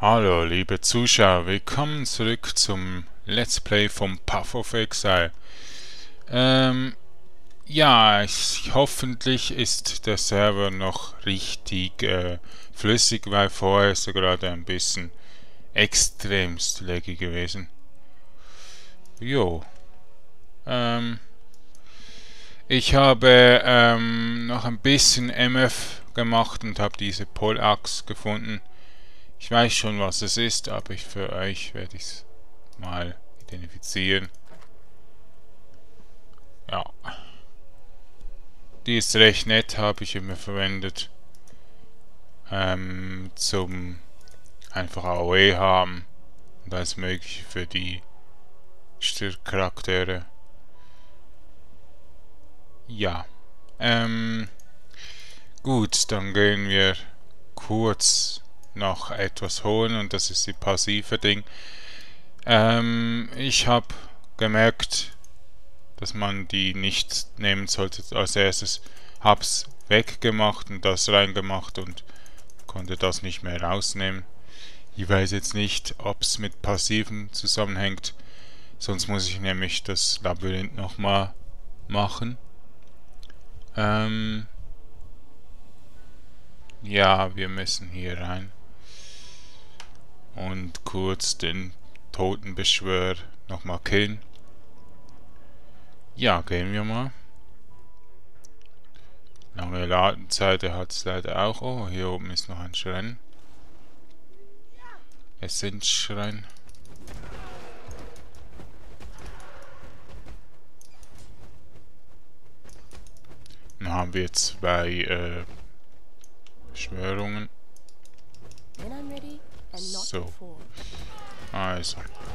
Hallo liebe Zuschauer, willkommen zurück zum Let's Play vom Path of Exile. Ja, hoffentlich ist der Server noch richtig flüssig, weil vorher ist er gerade ein bisschen extremst laggy gewesen. Jo. Ich habe noch ein bisschen MF gemacht und habe diese Poleaxe gefunden. Ich weiß schon, was es ist, aber für euch werde ich es mal identifizieren. Ja. Die ist recht nett, habe ich immer verwendet. Zum einfach AOE haben und alles mögliche für die Charaktere. Ja. Gut, dann gehen wir kurz noch etwas holen und das ist die passive Ding. Ich habe gemerkt, dass man die nicht nehmen sollte als erstes. Hab's weggemacht und das reingemacht und konnte das nicht mehr rausnehmen. Ich weiß jetzt nicht, ob es mit Passiven zusammenhängt. Sonst muss ich nämlich das Labyrinth nochmal machen. Ja, wir müssen hier rein. Und kurz den Totenbeschwör nochmal killen. Ja, gehen wir mal. Lange Ladenzeit hat es leider auch. Oh, hier oben ist noch ein Schrein. Es sind Schrein. Dann haben wir zwei Beschwörungen. So. Also.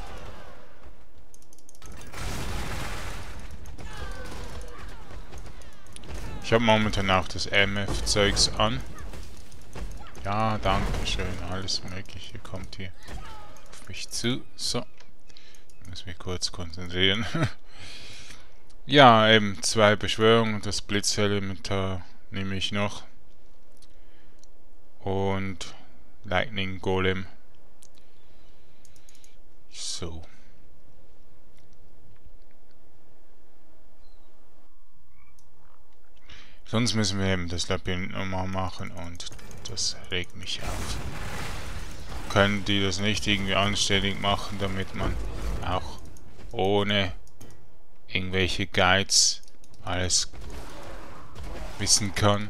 Ich habe momentan auch das MF-Zeugs an. Ja, danke schön. Alles Mögliche kommt hier auf mich zu. So. Ich muss mich kurz konzentrieren. Ja, eben zwei Beschwörungen. Das Blitzelementar nehme ich noch. Und Lightning Golem. So. Sonst müssen wir eben das Labyrinth nochmal machen und das regt mich auf. Können die das nicht irgendwie anständig machen, damit man auch ohne irgendwelche Guides alles wissen kann?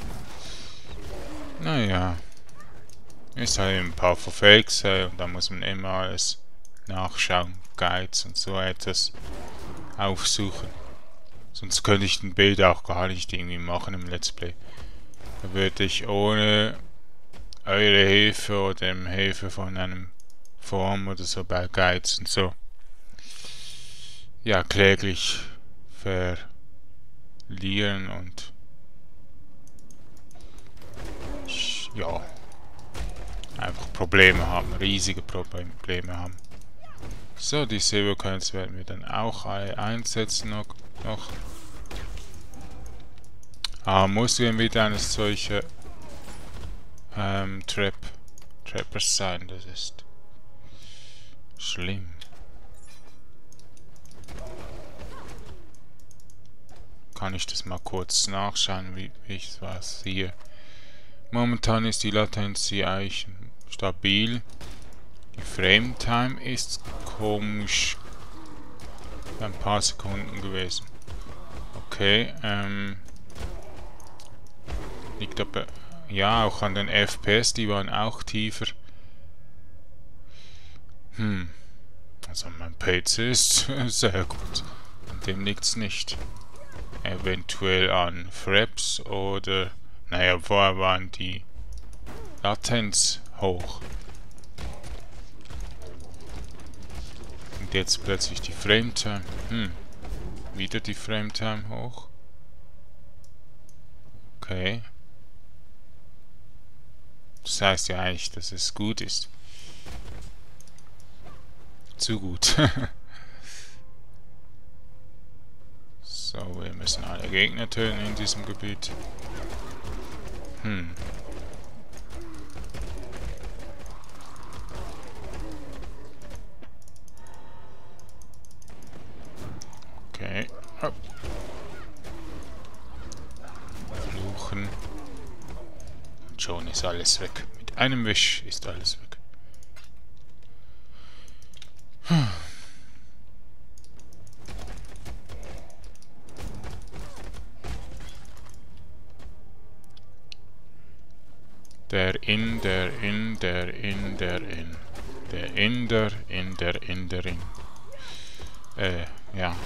Naja. Ist halt ein paar Verfakes und da muss man immer alles nachschauen, Guides und so etwas aufsuchen. Sonst könnte ich den Bild auch gar nicht irgendwie machen im Let's Play. Da würde ich ohne eure Hilfe oder Hilfe von einem Forum oder so bei Guides und so ja kläglich verlieren und ja einfach Probleme haben, riesige Probleme haben. So, die Silver Coins werden wir dann auch alle einsetzen noch. Muss wir wieder eine solche Trappers sein, das ist schlimm. Kann ich das mal kurz nachschauen, wie ich was hier. Momentan ist die Latenz eigentlich stabil. Die Frame Time ist komisch. Ein paar Sekunden gewesen. Okay, liegt aber ja auch an den FPS, die waren auch tiefer. Also mein PC ist sehr gut. An dem liegt's nicht. Eventuell an Fraps oder naja, vorher waren die Latenz hoch. Und jetzt plötzlich die Frametime. Wieder die Frametime hoch. Okay. Das heißt ja eigentlich, dass es gut ist. Zu gut. So, wir müssen alle Gegner töten in diesem Gebiet. ist alles weg. Mit einem Wisch ist alles weg. Der Inder in der Inder in. Der Inder in der Inderin. Ja.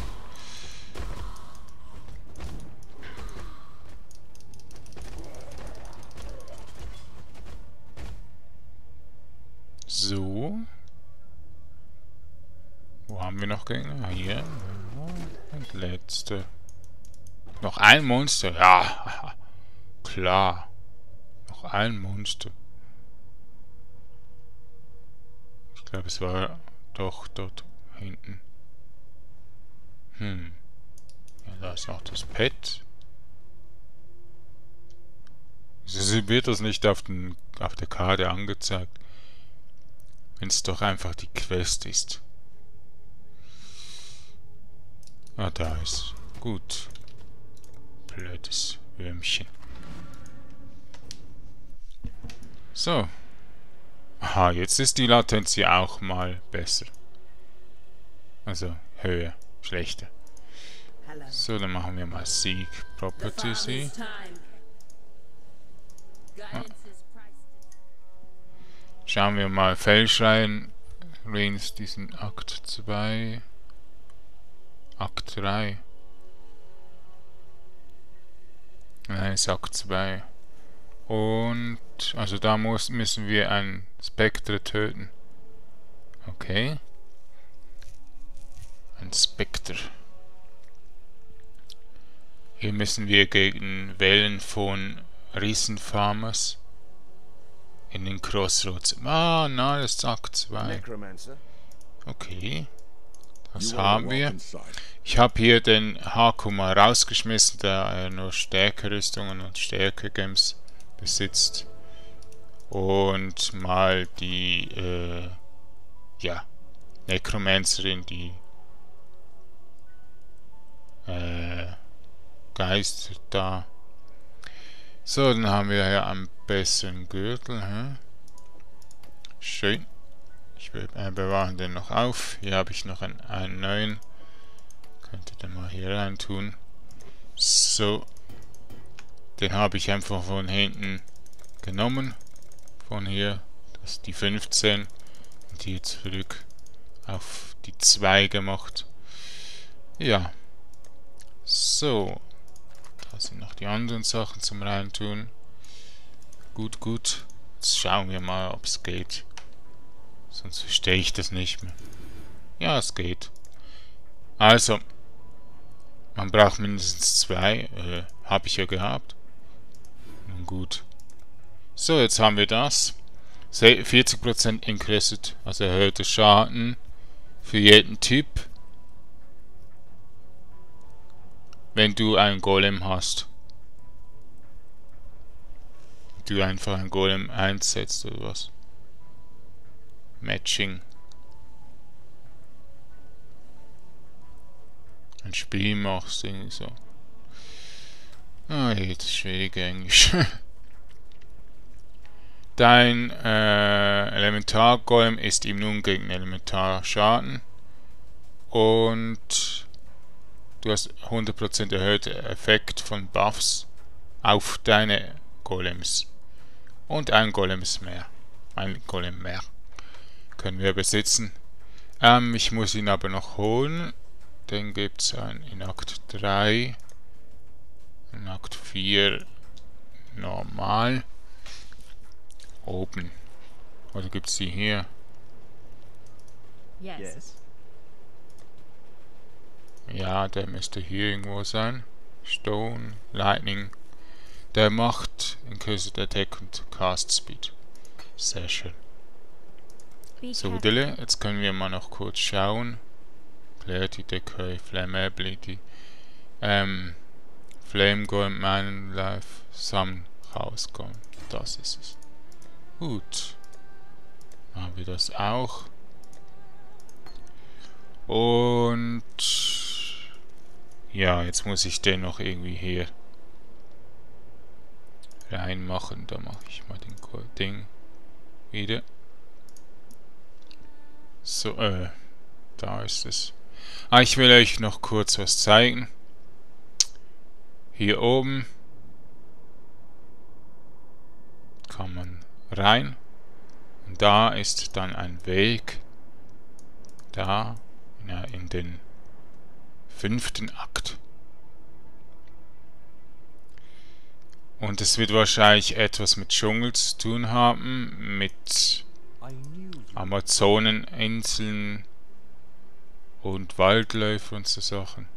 So. Wo haben wir noch Gegner? Hier. Und letzte. Noch ein Monster. Ja. Klar. Noch ein Monster. Ich glaube, es war doch dort hinten. Ja, da ist noch das Pet. Wieso wird das nicht auf der Karte angezeigt? Wenn es doch einfach die Quest ist. Ah, da ist. Gut. Blödes Würmchen. So. Aha, jetzt ist die Latenz ja auch mal besser. Also höher, schlechter. So, dann machen wir mal Seek Properties. Ah. Schauen wir mal Fellschrein. Reigns diesen Akt 2. Akt 3. Nein, ist Akt 2. Und, also da müssen wir ein Spectre töten. Okay. Ein Spectre. Hier müssen wir gegen Wellen von Riesenfarmers in den Crossroads. Ah, na, das ist Akt 2. Okay. Das haben wir. Ich habe hier den Haku mal rausgeschmissen, da er nur Stärke-Rüstungen und Stärke-Gems besitzt. Und mal die, ja, Necromancerin, die Geist da. So, dann haben wir hier einen besseren Gürtel. Schön. Ich bewahre den noch auf. Hier habe ich noch einen neuen. Könnte den mal hier rein tun. So. Den habe ich einfach von hinten genommen. Von hier. Das ist die 15. Und hier zurück auf die 2 gemacht. Ja. So. Da sind noch die anderen Sachen zum Reintun. Gut, gut. Jetzt schauen wir mal, ob es geht. Sonst verstehe ich das nicht mehr. Ja, es geht. Also. Man braucht mindestens 2. Habe ich ja gehabt. Nun gut. So, jetzt haben wir das. 40% increased. Also erhöhter Schaden. Für jeden Typ. Wenn du einen Golem hast. Du einfach einen Golem einsetzt oder was. Matching. Ein Spiel machst, irgendwie so. Ah, jetzt schwierige Englisch. Dein Elementar-Golem ist immun gegen Elementarschaden. Und du hast 100% erhöhter Effekt von Buffs auf deine Golems. Und ein Golem mehr. Ein Golem mehr. Können wir besitzen. Ich muss ihn aber noch holen. Den gibt es in Akt 3. In Akt 4 normal. Oben. Oder gibt es die hier? Yes. Ja, der müsste hier irgendwo sein. Stone, Lightning. Der macht Increased Attack und Cast Speed. Sehr schön. So, Dille, jetzt können wir mal noch kurz schauen. Clarity, Decay, Flammability. Flame Golem, Man Life, Summon, Chaos Golem. Das ist es. Gut. Haben wir das auch. Und ja, jetzt muss ich den noch irgendwie hier reinmachen. Da mache ich mal den Ding wieder. So, da ist es. Ah, ich will euch noch kurz was zeigen. Hier oben kann man rein. Und da ist dann ein Weg da in den 5. Akt. Und es wird wahrscheinlich etwas mit Dschungel zu tun haben, mit Amazoneninseln und Waldläufer und so Sachen.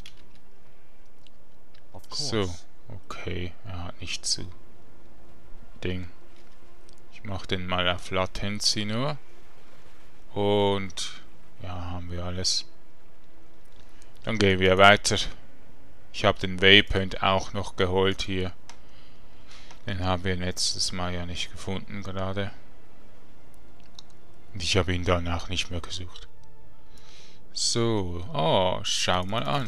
So, okay, er hat nicht zu Ding. Ich mache den mal auf Latency nur. Und ja, haben wir alles. Dann gehen wir weiter. Ich habe den Waypoint auch noch geholt hier. Den haben wir letztes Mal ja nicht gefunden gerade. Und ich habe ihn danach nicht mehr gesucht. So, oh, schau mal an.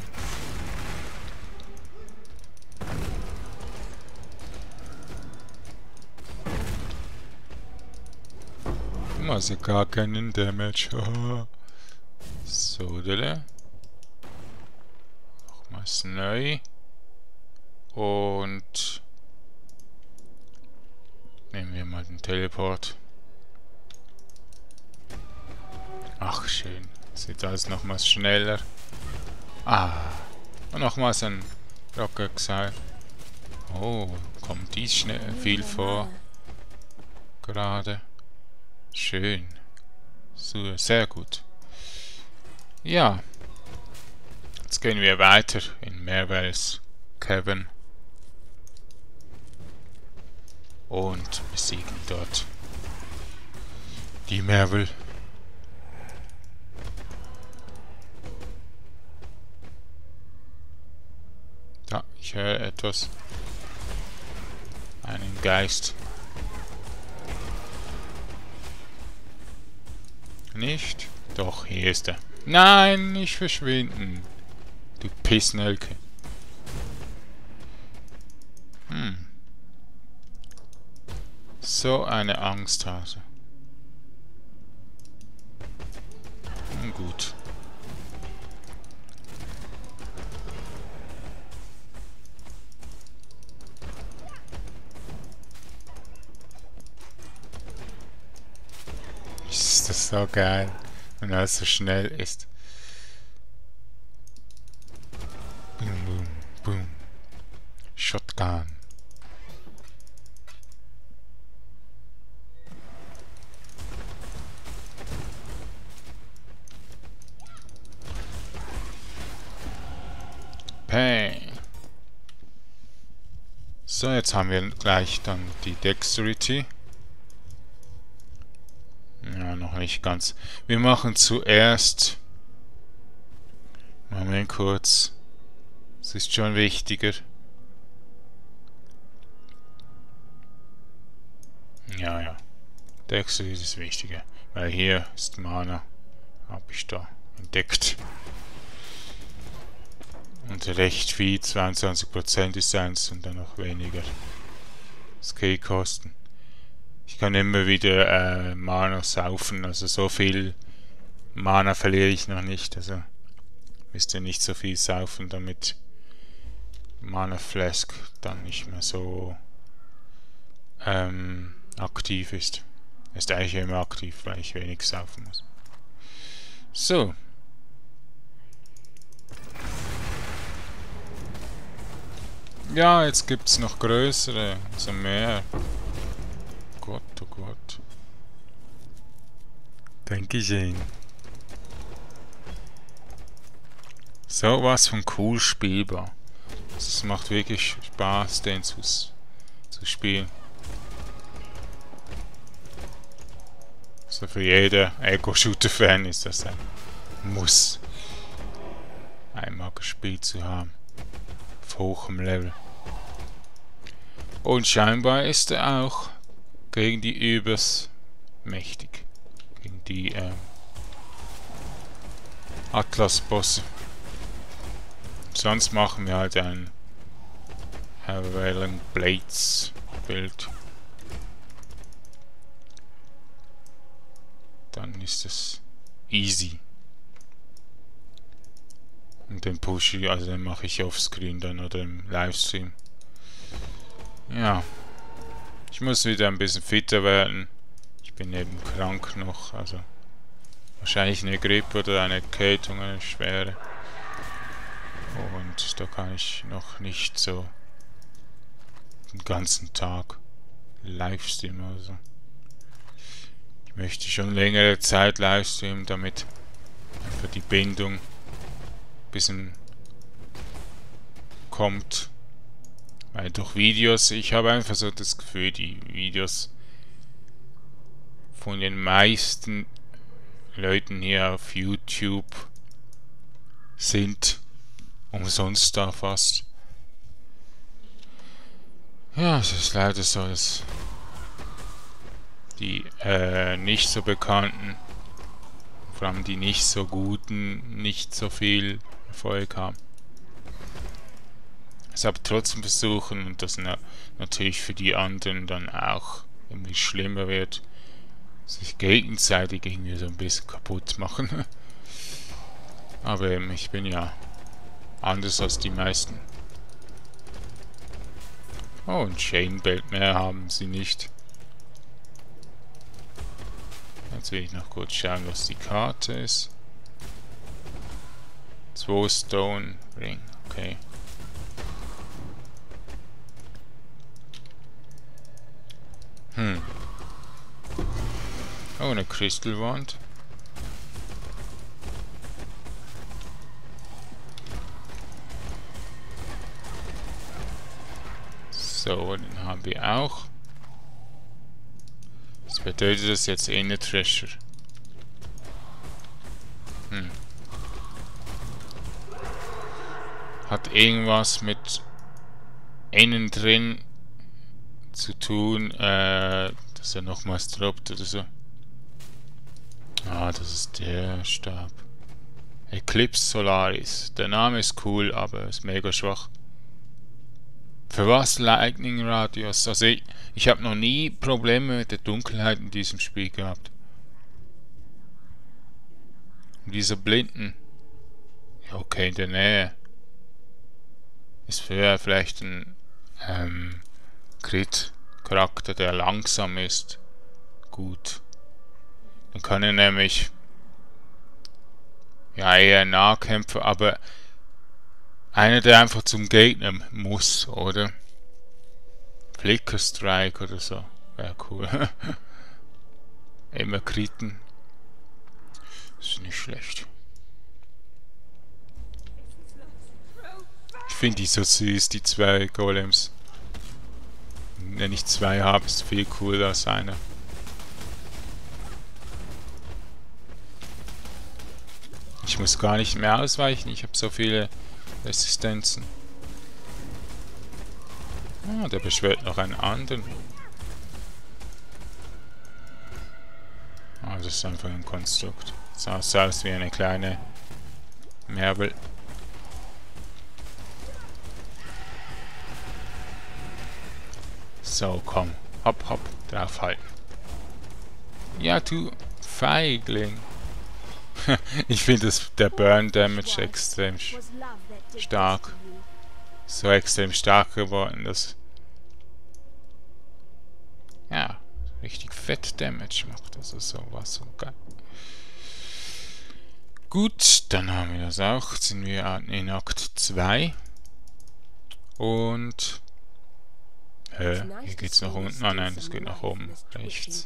Also gar keinen Damage. So, da. Nochmals neu. Und nehmen wir mal den Teleport. Ach, schön. Jetzt wird alles nochmals schneller. Ah. Und nochmals ein Rocket Exile. Oh, kommt dies schnell viel vor. Gerade. Schön. So, sehr gut. Ja. Jetzt gehen wir weiter in Mervale's Cavern. Und besiegen dort die Mervale. Da, ich höre etwas. Einen Geist. Nicht? Doch, hier ist er. Nein, nicht verschwinden. Du Pissnelke. So eine Angsthase. Gut. Ist das so geil, wenn alles so schnell ist. Boom, boom, boom. Shotgun. Bang. So, jetzt haben wir gleich dann die Dexterity. Ja, noch nicht ganz. Wir machen zuerst... Moment kurz. Das ist schon wichtiger. Ja, ja. Dexterity ist wichtiger. Weil hier ist Mana. Habe ich da entdeckt. Und recht viel, 22% ist eins und dann noch weniger Skill-Kosten. Ich kann immer wieder Mana saufen, also so viel Mana verliere ich noch nicht, also müsst ihr nicht so viel saufen, damit Mana Flask dann nicht mehr so aktiv ist. Ist eigentlich immer aktiv, weil ich wenig saufen muss. So. Ja, jetzt gibt's noch größere, also mehr. Gott, oh Gott. Dankeschön. So was von cool spielbar. Es macht wirklich Spaß, den zu spielen. So für jeder Ego-Shooter-Fan ist das ein Muss, einmal gespielt zu haben. Auf hohem Level. Und scheinbar ist er auch gegen die Übers mächtig. Gegen die Atlas-Bosse. Sonst machen wir halt einen Hellweiling Blades Bild. Dann ist es easy. Und den pushe ich, also den mache ich offscreen dann oder im Livestream. Ja. Ich muss wieder ein bisschen fitter werden. Ich bin eben krank noch, also wahrscheinlich eine Grippe oder eine Erkältung, eine schwere. Und da kann ich noch nicht so den ganzen Tag Livestreamen oder so. Ich möchte schon längere Zeit Livestreamen, damit einfach die Bindung ein bisschen kommt. Weil durch Videos, ich habe einfach so das Gefühl, die Videos von den meisten Leuten hier auf YouTube sind umsonst da fast. Ja, es ist leider so, dass die nicht so bekannten, vor allem die nicht so guten, nicht so viel Erfolg haben. Es aber trotzdem versuchen und das natürlich für die anderen dann auch irgendwie schlimmer wird, sich gegenseitig irgendwie so ein bisschen kaputt machen. Aber ich bin ja anders als die meisten. Oh, ein Chainbelt mehr haben sie nicht. Jetzt will ich noch kurz schauen, was die Karte ist. 2 Stone Ring, okay. Oh, eine Kristallwand. So, den haben wir auch. Das bedeutet das jetzt eine Treasure. Hat irgendwas mit innen drin zu tun, dass er nochmals droppt oder so. Ah, das ist der Stab. Eclipse Solaris. Der Name ist cool, aber ist mega schwach. Für was Lightning Radius? Also ich habe noch nie Probleme mit der Dunkelheit in diesem Spiel gehabt. Und diese Blinden. Ja, okay, in der Nähe. Ist vielleicht ein Crit-Charakter, der langsam ist. Gut. Dann kann er nämlich ja eher Nahkämpfer, aber einer, der einfach zum Gegner muss, oder? Flicker Strike oder so. Wäre cool. Immer Kriten. Ist nicht schlecht. Ich finde die so süß, die zwei Golems. Wenn ich zwei habe, ist viel cooler als einer. Ich muss gar nicht mehr ausweichen, ich habe so viele Resistenzen. Ah, der beschwört noch einen anderen. Ah, das ist einfach ein Konstrukt. Sah aus wie eine kleine Merbel. So, komm. Hopp, hopp. Draufhalten. Ja, du Feigling. Ich finde der Burn Damage extrem stark. So extrem stark geworden, dass ja, richtig fett Damage macht. Also sowas so geil. Gut, dann haben wir das auch. Jetzt sind wir in Akt 2. Und hier geht's nach unten. Ah nein, das geht nach oben. Rechts.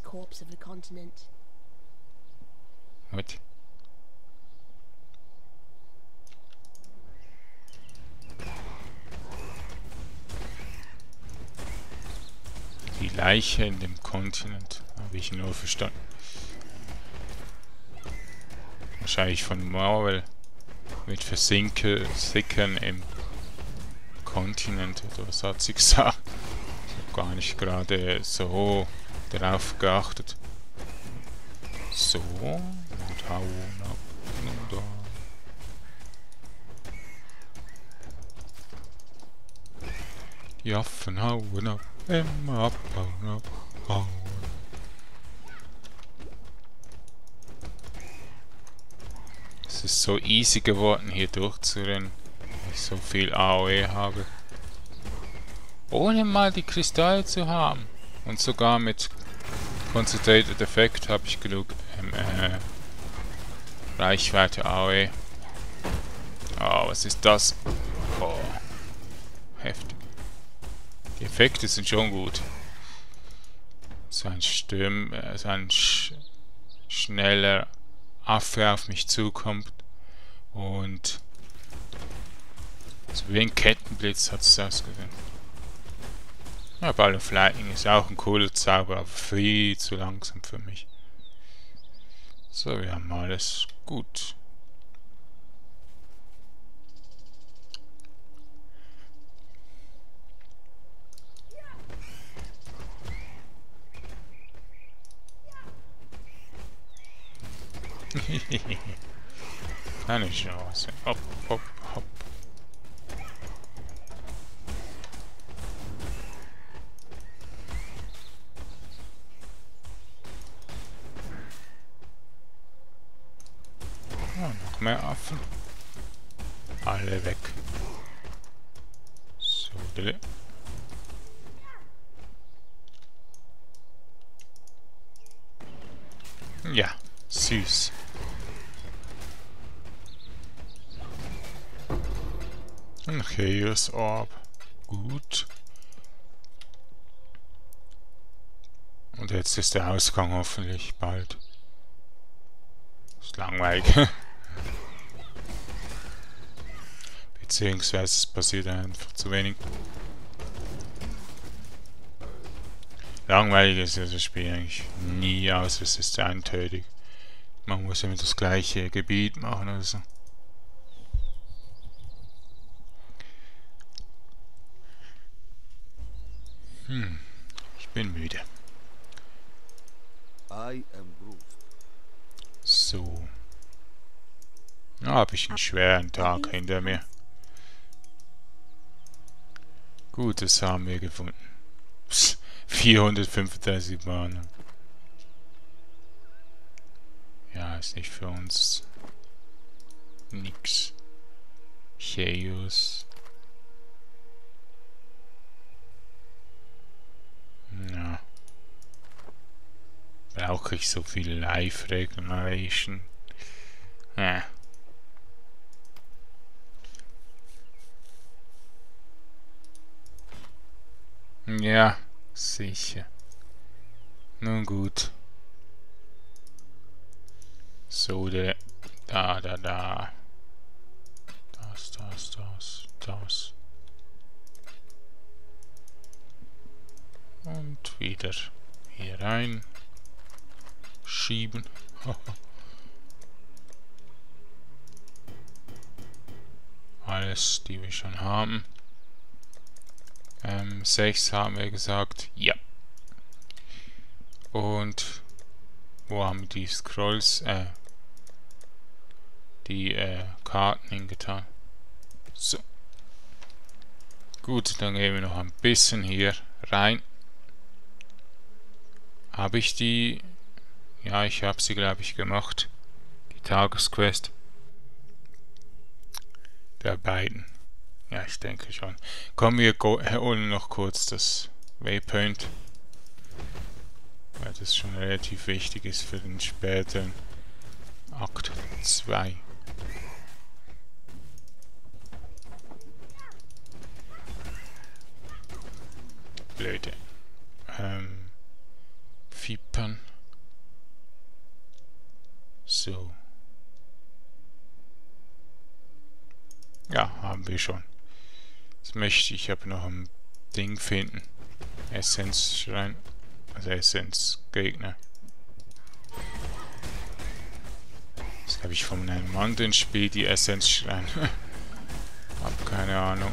What? Die Leiche in dem Kontinent. Habe ich nur verstanden. Wahrscheinlich von Marvel. Mit Versickern im Kontinent. Oder was hat sie gesagt? Ich habe gar nicht gerade so darauf geachtet. So. Und hauen ab. Und da. Die Affen hauen ab. Immer abbauen, abbauen. Es ist so easy geworden, hier durchzurennen, weil ich so viel AOE habe. Ohne mal die Kristalle zu haben. Und sogar mit Concentrated Effect habe ich genug Reichweite AOE. Oh, was ist das? Oh, heftig. Die Effekte sind schon gut. So ein so ein schneller Affe auf mich zukommt und so wie ein Kettenblitz hat es ausgesehen. Ja, Ball of Lightning ist auch ein cooler Zauber, aber viel zu langsam für mich. So, wir haben alles gut. Keine Chance. Hopp, hopp, hopp. Oh, noch mehr Affen. Alle weg. So, dille. Ja, süß. Ein Chaos Orb. Gut. Und jetzt ist der Ausgang hoffentlich bald. Ist langweilig. Beziehungsweise es passiert einfach zu wenig. Langweilig ist ja das Spiel eigentlich nie, außer es ist einteilig. Man muss immer das gleiche Gebiet machen oder so. Ich bin müde. So. Da habe ich einen schweren Tag hinter mir. Gut, das haben wir gefunden. Psst, 435 Bahnen. Ja, ist nicht für uns nix. Chaos. Ja. Brauche ich so viel Live Regeneration? Ja. Ja, sicher. Nun gut. So, da. Das. Und wieder hier rein. Schieben. Alles, die wir schon haben. 6 haben wir gesagt. Ja. Und wo haben wir die Scrolls, die Karten hingetan? So. Gut, dann gehen wir noch ein bisschen hier rein. Habe ich die? Ja, ich habe sie, glaube ich, gemacht. Die Tagesquest. Der beiden. Ja, ich denke schon. Kommen wir holen noch kurz das Waypoint. Weil das schon relativ wichtig ist für den späteren Akt 2. Blöde. Fiepern. So. Ja, haben wir schon. Jetzt möchte ich aber noch ein Ding finden. Essenz-Schrein. Also Essenz-Gegner. Das habe ich von einem anderen Spiel, die Essenz-Schrein. Hab keine Ahnung.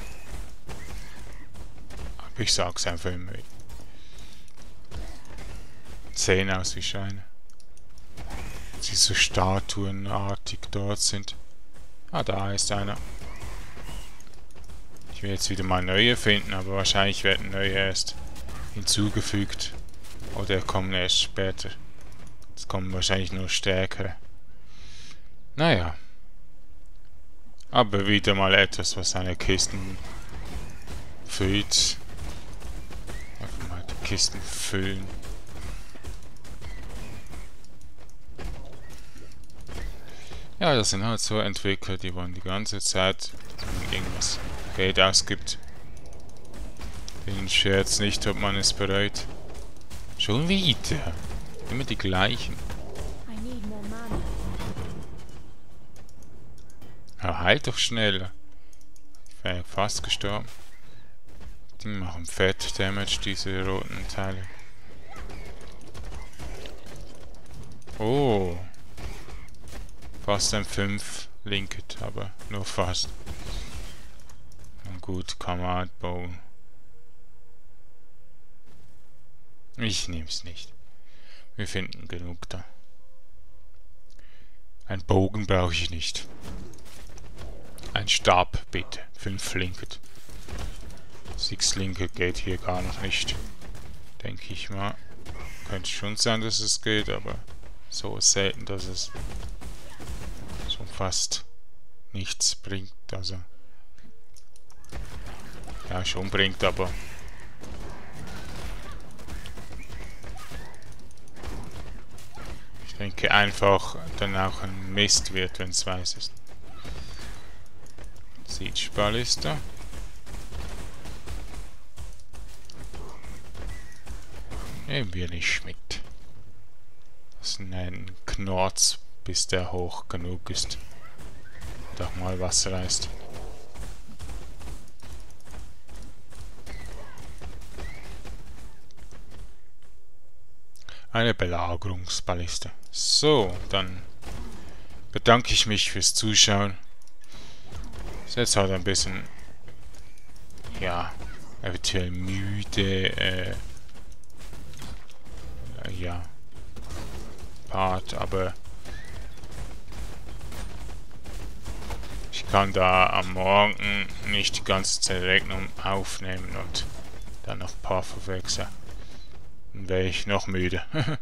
Aber ich sag's einfach immer. Sehen aus wie Scheine. Die so statuenartig dort sind. Ah, da ist einer. Ich will jetzt wieder mal neue finden, aber wahrscheinlich werden neue erst hinzugefügt. Oder kommen erst später. Es kommen wahrscheinlich nur stärkere. Naja. Aber wieder mal etwas, was seine Kisten füllt. Einfach mal die Kisten füllen. Ja, das sind halt so Entwickler, die wollen die ganze Zeit, dass man irgendwas Geld ausgibt. Den scherzt nicht, ob man es bereut. Schon wieder. Immer die gleichen. Ja, halt doch schneller. Ich wäre fast gestorben. Die machen Fett Damage, diese roten Teile. Oh. Fast ein 5 Linket, aber nur fast. Und gut, Command Bow. Ich nehm's nicht. Wir finden genug da. Ein Bogen brauche ich nicht. Ein Stab, bitte. 5 Linket. 6 Linket geht hier gar noch nicht. Denke ich mal. Könnte schon sein, dass es geht, aber so selten, dass es schon fast nichts bringt. Also. Ja, schon bringt, aber. Ich denke einfach dann auch ein Mist wird, wenn es weiß ist. Siege Ballista. Nehmen wir nicht mit. Das ist ein Knorz, bis der hoch genug ist. Und auch mal was reißt. Eine Belagerungsballiste. So, dann bedanke ich mich fürs Zuschauen. Ist jetzt halt ein bisschen, ja, eventuell müde, ja, Part, aber ich kann da am Morgen nicht die ganze Zeit Rechnung aufnehmen und dann noch ein paar verwechseln. Dann wäre ich noch müde.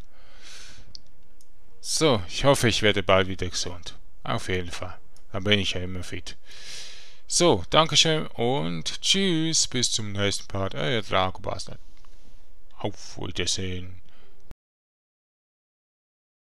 So, ich hoffe, ich werde bald wieder gesund. Auf jeden Fall. Dann bin ich ja immer fit. So, Dankeschön und tschüss. Bis zum nächsten Part. Euer Dragobastard. Auf Wiedersehen.